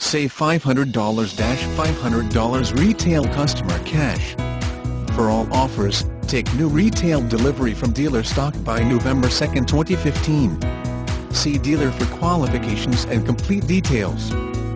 Save $500-$500 retail customer cash. For all offers, take new retail delivery from dealer stock by November 2, 2015. See dealer for qualifications and complete details.